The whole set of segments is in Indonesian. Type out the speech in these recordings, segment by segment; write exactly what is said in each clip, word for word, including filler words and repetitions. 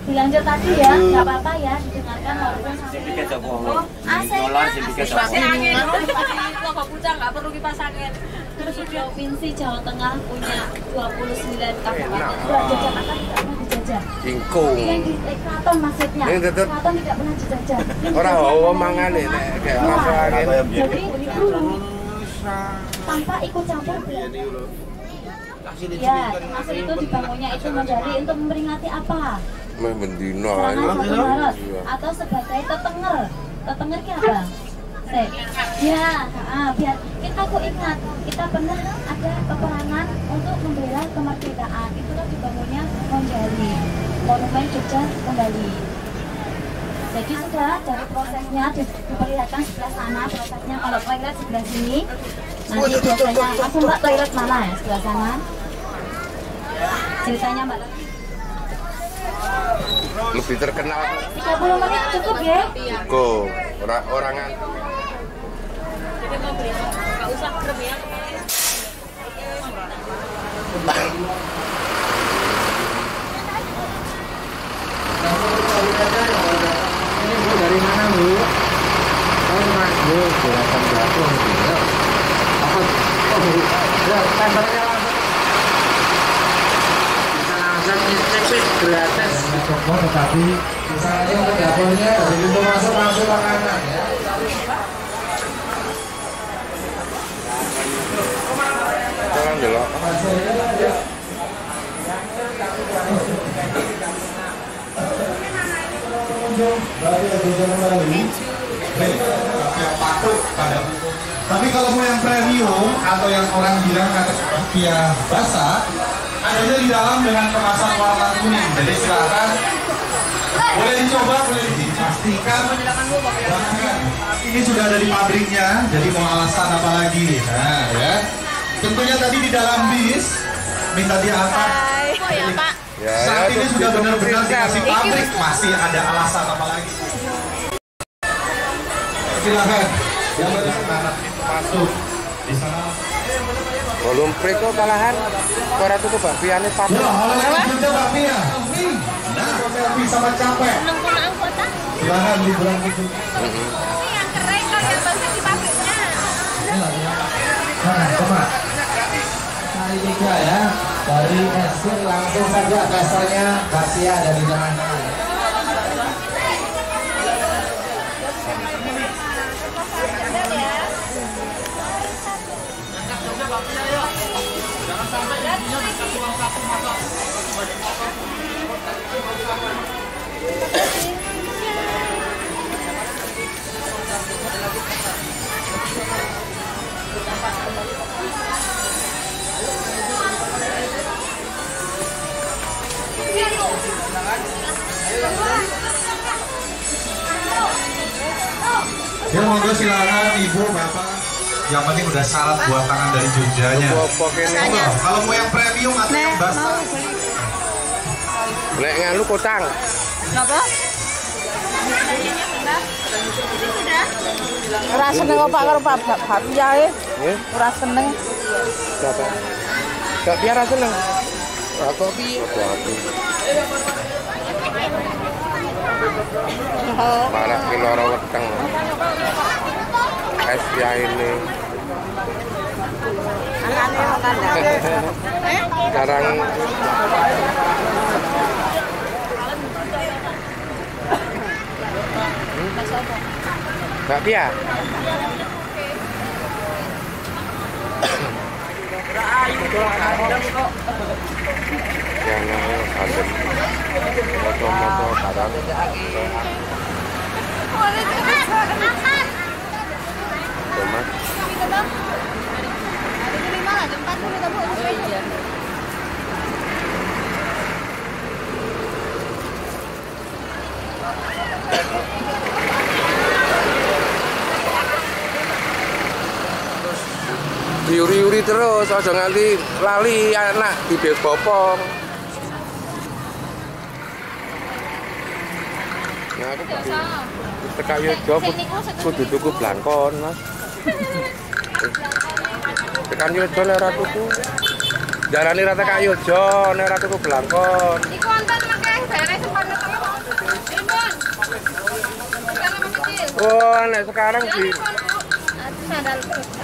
dilanjut tadi ya, nggak apa-apa ya, didengarkan walaupun sampai oh, A C nya nggak perlu kipas angin. Terus Provinsi Jawa Tengah punya dua puluh sembilan kabupaten. Sudah jajah apa tidak pernah dijajah? Cingkung. Yang di Kraton maksudnya. Kraton tidak pernah dijajah. Orang hawa mangan ini kayak apa angin. Jadi dulu tanpa ikut campur. Ya, termasuk itu dibangunnya itu menjadi untuk memperingati apa? Mendino atau sebagai tetenger. Tetenger ki apa? Sek. Ya, ah, biar kita kok ingat kita pernah ada peperangan untuk membela kemerdekaan. Itulah dibangunnya Monjali, Monumen Jogja kembali. Jadi sudah dari prosesnya diperlihatkan sebelah sana prosesnya. Kalau toilet sebelah sini, nanti biasanya langsung Mbak toilet mana ya sebelah sana? Ceritanya Mbak. Lebih terkenal. tiga puluh menit cukup ya? Cukup. Orang orangan. Jadi mau beli nggak usah krem ya. Ini Bu dari mana Bu? Oh Mas Bu, jelasan berapa Bu? Apa? Oh Bu, ya tempernya langsung. Bisa langsung nyicip gratis. Coba tetapi misalnya untuk dapurnya dari pintu masuk langsung makanan ya. Orang delok. Tapi kalau mau yang premium atau yang orang bilang kata rupiah basah, adanya di dalam dengan kemasan warna kuning. Jadi silakan boleh dicoba, boleh dipastikan. Ini sudah ada di pabriknya, jadi mau alasan apa lagi? Nah ya, tentunya tadi di dalam bis minta diantar. Oh ya Pak. Ya, Saat ya, ini sudah benar-benar dikasih Iki pabrik, masih ada alasan apa lagi? Silakan, yang berkenan masuk di sana. Belum preko kalahan. Ora tuku bakpiane pabrik. Ya, oleh juga bakpia. Nah, selfie sama capek. Silakan liburan itu. Ini yang keren kan yang bagus di pabriknya. Nah, coba. Hari tiga ya, dari esir langsung saja dasarnya bakpia dari zaman dulu. Ya monggo silakan ibu bapak. Yang penting udah syarat buat tangan dari Jogjanya. Pokoknya Kalau mau yang premium atau yang basah? nek ngalu kotang. Kenapa? Ora seneng apa karo Pak Bakpia e? Nggih. Ora seneng. Siapa? Gak biar seneng. Ah kok piye? Malah ki loro weteng. Es ya ini. Anane makan eh? Sekarang Mbak Pia. Jangan adem. Moto-moto kadang. Mas. Diuri-uri terus, aja nganti lali anak bibir bopong. Nah, aku tekan Yojo kudu tuku blangkon, Mas. Tekan Yojo nek ora tuku. Jarane ra tekan Yojo nek ora tuku blangkon. Iku wonten akeh daerah Suparno Oh, nek sekarang sih. Sandal.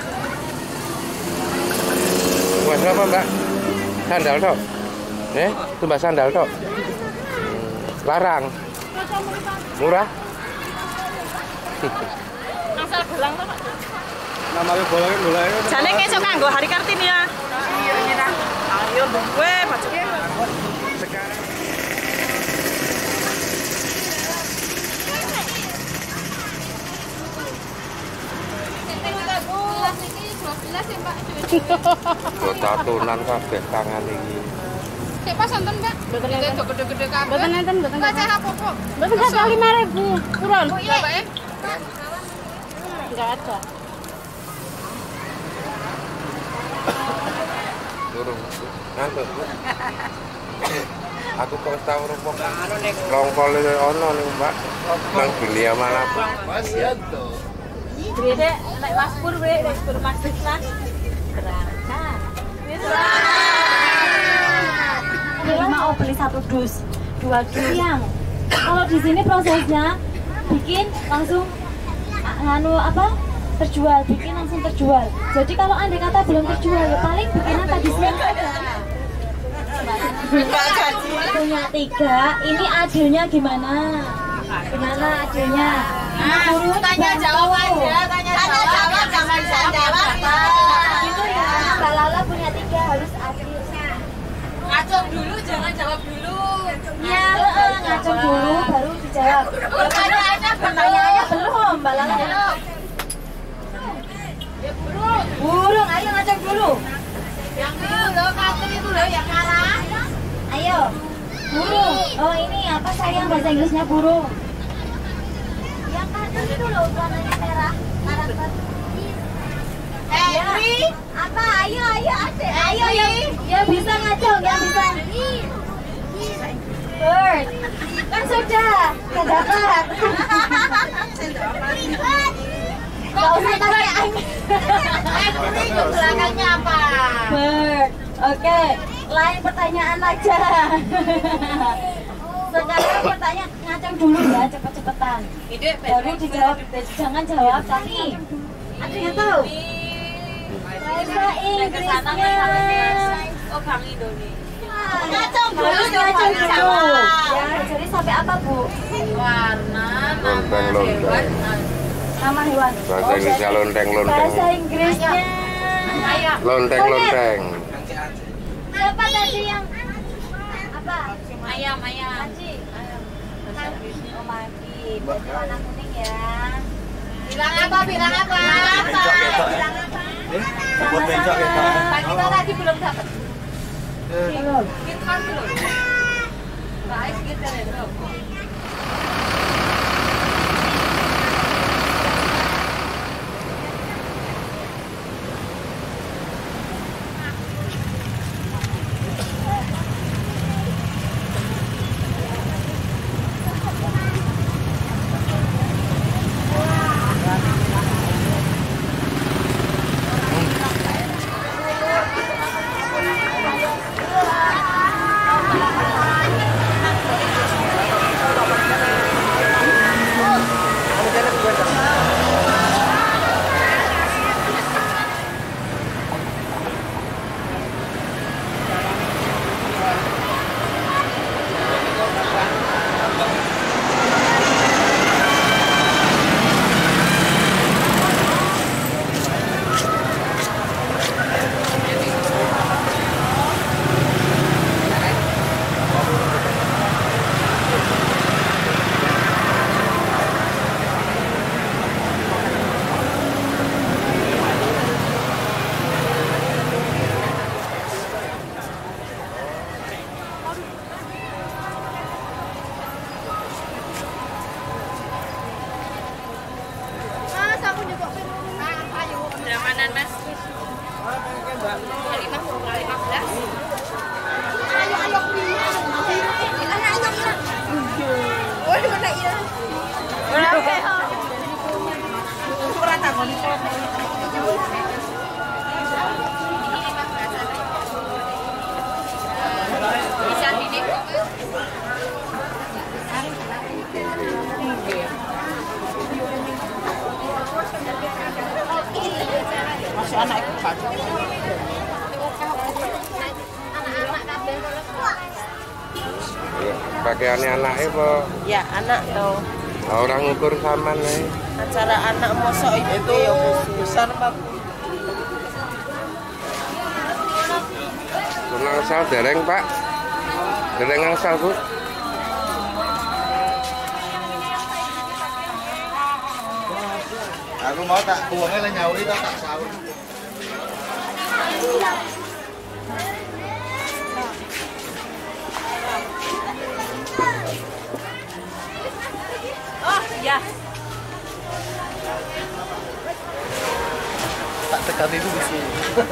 Mas berapa, Mbak? Sandal tok. Eh, itu Mbak sandal tok. Larang. Murah. Asal gelang to, Pak. Namanya bolanya bolanya. Jane kesuk kanggo Hari Kartini ya. Iya, nyerah. Ayo, gue baju. Sekarang buat tatunan kabeh tangan iki. Cek pas nonton, Mbak. Mboten Gede enten. gede-gede kabeh. Mboten enten, mboten Enggak enten. cek apa-apa. Mboten satu lima ribu. Kurang. Oh iya, Mbak ya. Enggak ada. Durung ngantuk. Aku kok tau rupok. Longkol ono ning Mbak. Nang dunia manapun. Beda, naik Mas Pur, bre, naik Pur Mas Krisna. Berangkat. Ini mau beli satu dus, dua dus yang. Kalau di sini prosesnya bikin langsung a- nganu apa? Terjual, bikin langsung terjual. Jadi kalau andai kata belum terjual, ya paling bikinan tadi siang ada. Punya tiga, ini adilnya gimana? Gimana adilnya? Turun Tanya jawab aja, tanya jawab, jangan bisa jawab. Gitu ya, Mbak Lala punya tiga harus adil. Ngacung dulu, jangan jawab dulu. Ya, heeh, ngacung dulu baru dijawab. Pertanyaannya Pertanyaannya belum, Mbak Lala. burung. Burung, ayo ngacung dulu. Yang itu loh, Katrin itu loh yang kalah. Ayo. Burung. Oh, ini apa sayang bahasa Inggrisnya burung? Yang kanan itu loh, warnanya merah. Karakter. Henry, Apa? Ayo, ayo, adek. Ayo, yang, yang bisa ngacung, yang bisa. Bird. Kan sudah, nggak dapat. Gak usah pakai angin. Henry itu belakangnya apa? Bird. Oke, lain pertanyaan aja. Sekarang pertanyaan ngacung dulu ya, cepet-cepetan. Ide, Baru dijawab, jangan jawab tapi ada yang tahu. Bahasa Inggrisnya. Oh, Bang Indonesia. Ngacung dulu, ngacung dulu. Ya, jadi sampai apa Bu? Warna, nama Lonteng, lonteng. hewan. Nama hewan. Bahasa Oh, Inggrisnya jadi lonteng-lonteng. Bahasa Inggrisnya. Ayam. Lonteng-lonteng. Siapa tadi yang apa? Ayam, ayam. Mati. Oh, mati. Berarti warna kuning ya. Bilang apa? Bilang apa? Bilang apa? Sama-sama. Pak kita tadi belum dapat. Belum. Kita belum. Guys, kita belum. Pakaiannya anaknya apa? Ya, anak tuh. Orang ukur sama nih. Acara anak mosok itu ya besar Pak. Kenal asal dereng Pak? Dereng asal Bu? Aku mau tak buangnya lah nyawa itu tak sahur. Oh, ya. Tak tekan itu di sini.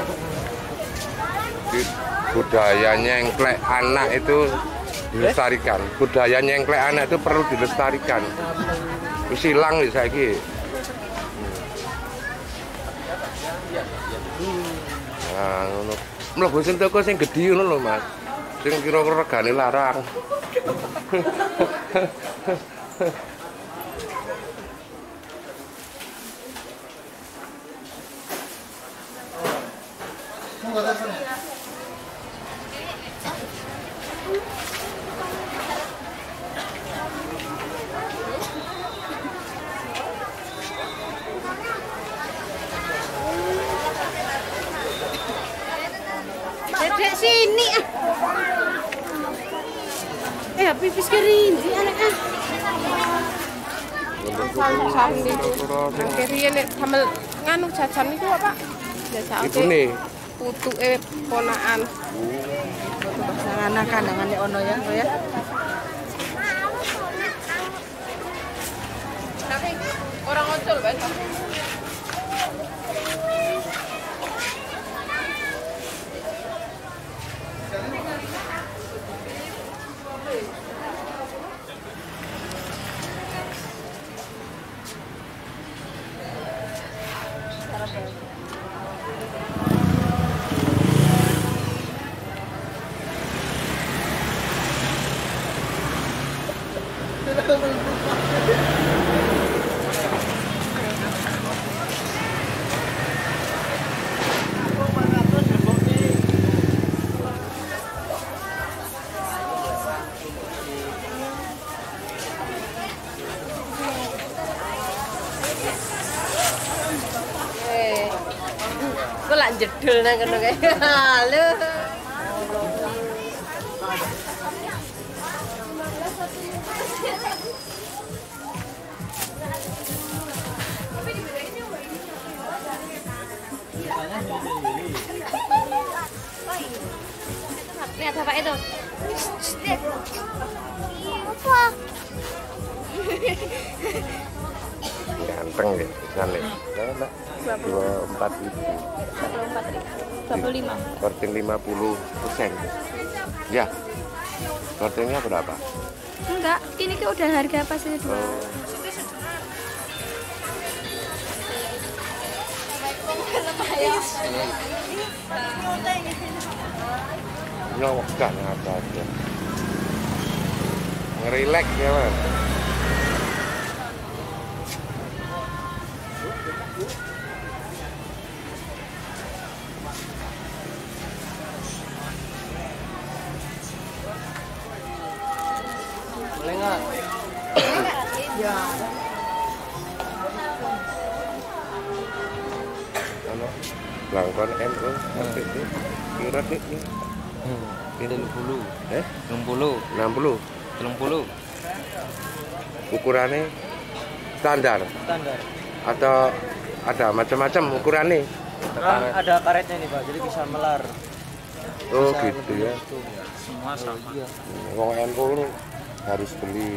Budaya nyengklek anak itu dilestarikan. Budaya nyengklek anak itu perlu dilestarikan. Wis ilang wis saiki. Nah, ngono. Mlebu sing toko sing gedhi ngono lho, Mas. Sing kira-kira regane larang. Dedek sini ah. Eh, pipis kering di anak ah. Sang niku. Akhirnya nek sambil nganu jajan niku apa? Jasa Ibune putuke ponakan. Anak kandangane ono ya, ya. Tapi orang ojol bae. Kok lak jedul nang kene kae. Halo. Lihat bapak itu. Apa? ganteng ya sana. Dua empat ribu. dua puluh lima. Korting lima puluh persen. Ya. Kortingnya berapa? Enggak, ini kan udah harga pas itu. Oh. Nyokan apa aja. Ngerilek ya Mas. Boleh nggak? Ya. Ano? Langkon M U sampai itu kira ini. enam puluh. Eh? enam puluh. enam puluh. enam puluh. Ukurannya standar Standar. atau ada macam-macam ukurannya? Ah, ada karetnya nih Pak, jadi bisa melar. Oh Bisa gitu ya. itu. Semua sama. Iya. Wong M U ini harus beli.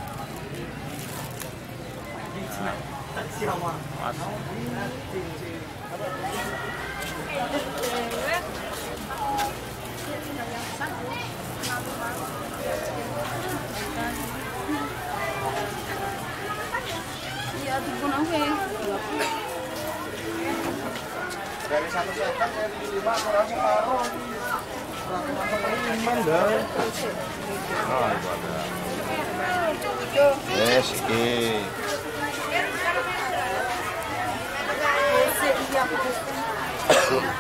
Iya, dipun oke. Dari satu sekat dari lima kurang separuh. Oh, itu ada. Yes, eh. Iya,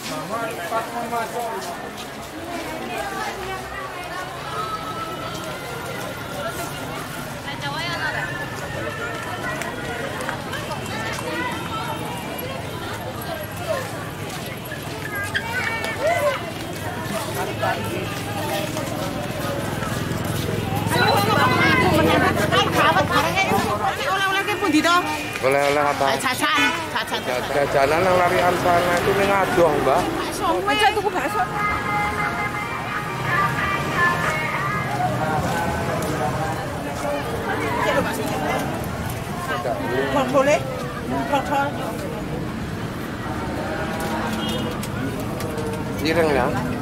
Oleh-oleh apa? Jajan, jajan. Jajanan yang larian sana itu nih ngadoh, Mbak. Aja tuku bakso. Boleh? Ireng ya?